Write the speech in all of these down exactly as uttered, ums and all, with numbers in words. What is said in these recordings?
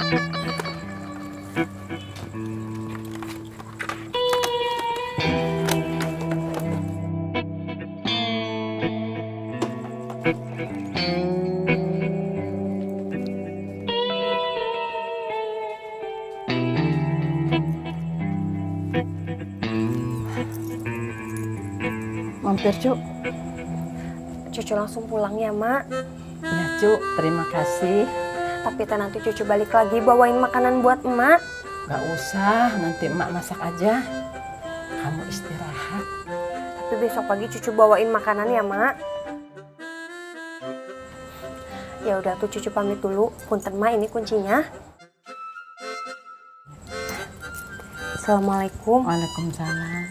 Mampir, Cuk. Cucu langsung pulang ya, Mak. Ya, Cuk. Terima kasih. Tapi teh nanti Cucu balik lagi bawain makanan buat emak. Gak usah, nanti emak masak aja. Kamu istirahat. Tapi besok pagi Cucu bawain makanan ya, Mak. Ya udah tuh Cucu pamit dulu. Punten, Mak, ini kuncinya. Assalamualaikum. Waalaikumsalam.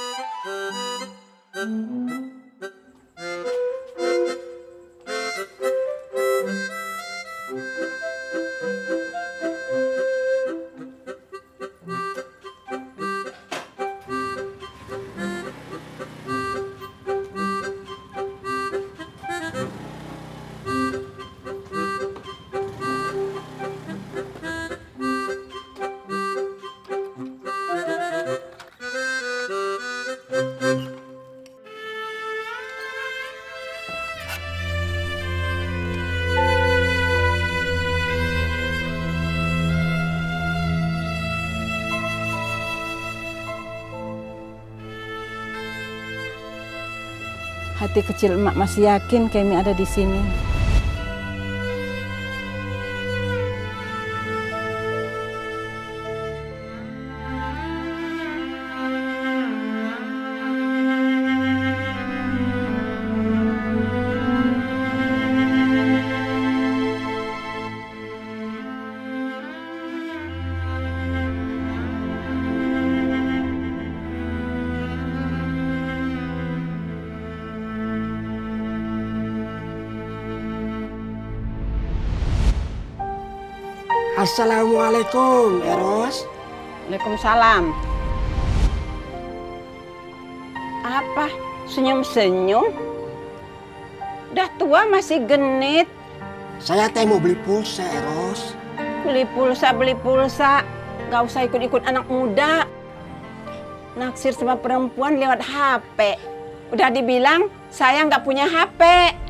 Hati kecil emak masih yakin Kemi ada di sini. Assalamualaikum, Eros. Waalaikumsalam. Apa? Senyum-senyum? Udah tua masih genit. Saya teh mau beli pulsa, Eros. Beli pulsa, beli pulsa. Gak usah ikut-ikut anak muda. Naksir sama perempuan lewat H P. Udah dibilang saya nggak punya H P.